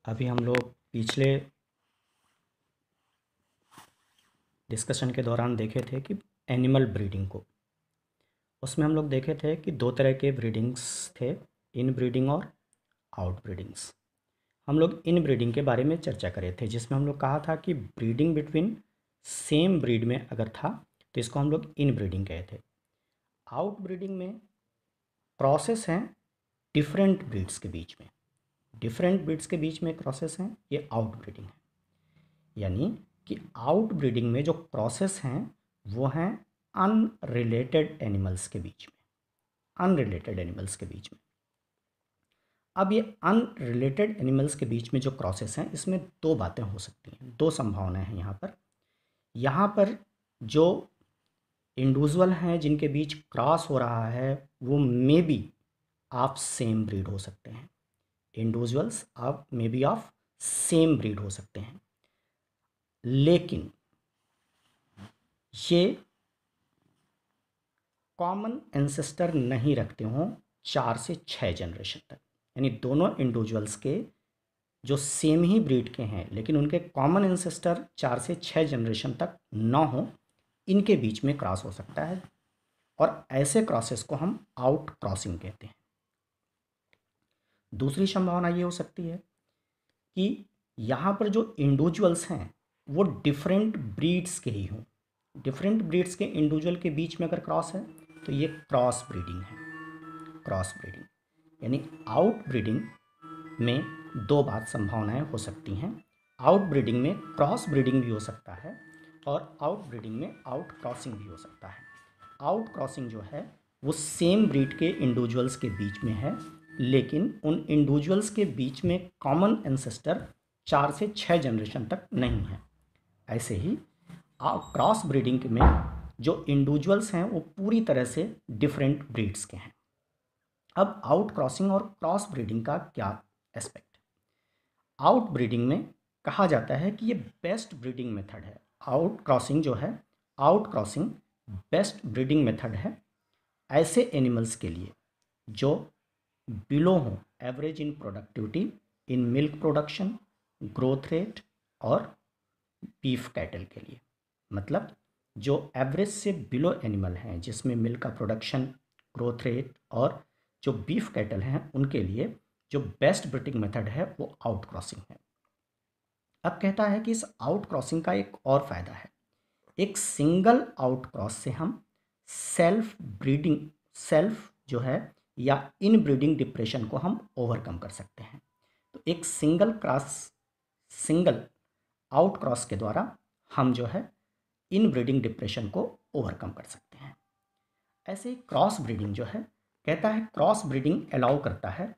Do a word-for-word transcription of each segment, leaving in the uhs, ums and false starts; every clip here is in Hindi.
अभी हम लोग पिछले डिस्कशन के दौरान देखे थे कि एनिमल ब्रीडिंग को, उसमें हम लोग देखे थे कि दो तरह के ब्रीडिंग्स थे, इन ब्रीडिंग और आउट ब्रीडिंग्स। हम लोग इन ब्रीडिंग के बारे में चर्चा करे थे, जिसमें हम लोग कहा था कि ब्रीडिंग बिटवीन सेम ब्रीड में अगर था तो इसको हम लोग इन ब्रीडिंग कहे थे। आउट ब्रीडिंग में क्रॉसेस हैं डिफरेंट ब्रीड्स के बीच में, डिफरेंट ब्रीड्स के बीच में क्रॉसेस हैं, ये आउट ब्रीडिंग है। यानी कि आउट ब्रीडिंग में जो क्रॉसेस हैं वो हैं अनरिलेटेड एनिमल्स के बीच में, अनरिलेटेड एनिमल्स के बीच में। अब ये अनरिलेटेड एनिमल्स के बीच में जो क्रॉसेस हैं, इसमें दो बातें हो सकती हैं, दो संभावनाएं हैं यहाँ पर। यहाँ पर जो इंडिविजुअल हैं जिनके बीच क्रॉस हो रहा है वो may be of same breed हो सकते हैं, individuals of may be of same breed हो सकते हैं, लेकिन ये कॉमन एंसेस्टर नहीं रखते हों चार से छः जनरेशन तक। यानी दोनों इंडिविजुअल्स के जो सेम ही ब्रीड के हैं लेकिन उनके कॉमन एंसेस्टर चार से छः जनरेशन तक ना हो, इनके बीच में क्रॉस हो सकता है, और ऐसे क्रॉसेस को हम आउट क्रॉसिंग कहते हैं। दूसरी संभावना ये हो सकती है कि यहाँ पर जो इंडिविजुअल्स हैं वो डिफरेंट ब्रीड्स के ही हों, डिफरेंट ब्रीड्स के इंडिविजुअल के बीच में अगर क्रॉस है तो ये क्रॉस ब्रीडिंग है, क्रॉस ब्रीडिंग। यानी आउट ब्रीडिंग में दो बात संभावनाएं हो सकती हैं, आउट ब्रीडिंग में क्रॉस ब्रीडिंग भी हो सकता है और आउट ब्रीडिंग में आउट क्रॉसिंग भी हो सकता है। आउट क्रॉसिंग जो है वो सेम ब्रीड के इंडिविजुअल्स के बीच में है, लेकिन उन इंडिविजुअल्स के बीच में कॉमन एंसेस्टर चार से छः जनरेशन तक नहीं है। ऐसे ही क्रॉस ब्रीडिंग में जो इंडिविजुअल्स हैं वो पूरी तरह से डिफरेंट ब्रीड्स के हैं। अब आउट क्रॉसिंग और क्रॉस ब्रीडिंग का क्या एस्पेक्ट? आउट ब्रीडिंग में कहा जाता है कि ये बेस्ट ब्रीडिंग मेथड है। आउट क्रॉसिंग जो है, out crossing best breeding method है ऐसे एनिमल्स के लिए जो बिलो हों average in productivity, in milk production, growth rate और बीफ कैटल के लिए। मतलब जो एवरेज से बिलो एनिमल हैं जिसमें मिल्क का प्रोडक्शन, ग्रोथ रेट और जो बीफ कैटल हैं, उनके लिए जो बेस्ट ब्रीडिंग मेथड है वो आउट क्रॉसिंग है। अब कहता है कि इस आउट क्रॉसिंग का एक और फ़ायदा है, एक सिंगल आउट क्रॉस से हम सेल्फ ब्रीडिंग, सेल्फ जो है या इन ब्रीडिंग डिप्रेशन को हम ओवरकम कर सकते हैं। तो एक single cross, single out cross के द्वारा हम जो है इन ब्रीडिंग डिप्रेशन को ओवरकम कर सकते हैं। ऐसे ही क्रॉस ब्रीडिंग जो है, कहता है क्रॉस ब्रीडिंग अलाउ करता है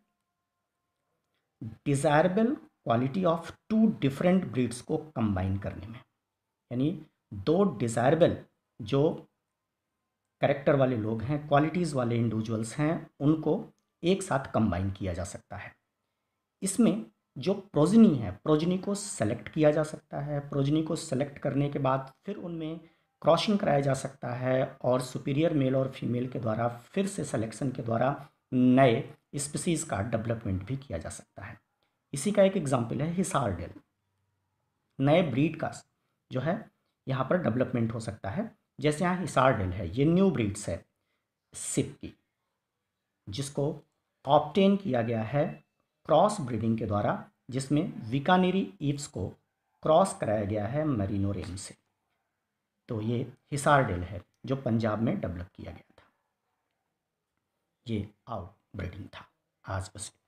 desirable quality of two different breeds को कंबाइन करने में। यानी दो डिजायरेबल जो कैरेक्टर वाले लोग हैं, क्वालिटीज़ वाले इंडिविजुअल्स हैं, उनको एक साथ कंबाइन किया जा सकता है। इसमें जो प्रोजनी है, प्रोजनी को सेलेक्ट किया जा सकता है, प्रोजनी को सेलेक्ट करने के बाद फिर उनमें क्रॉसिंग कराया जा सकता है और सुपीरियर मेल और फीमेल के द्वारा फिर से सिलेक्शन के द्वारा नए स्पीसीज़ का डेवलपमेंट भी किया जा सकता है। इसी का एक एग्जांपल है हिसार डेल। नए ब्रीड का जो है यहाँ पर डेवलपमेंट हो सकता है। जैसे यहाँ हिसार डेल है, ये न्यू ब्रीड्स है सिप की, जिसको ऑब्टेन किया गया है क्रॉस ब्रीडिंग के द्वारा, जिसमें विकानेरी ईव्स को क्रॉस कराया गया है मरीनो रेम से। तो ये हिसार डेल है जो पंजाब में डेवलप किया गया था। ये आउट ब्रीडिंग था। आज बस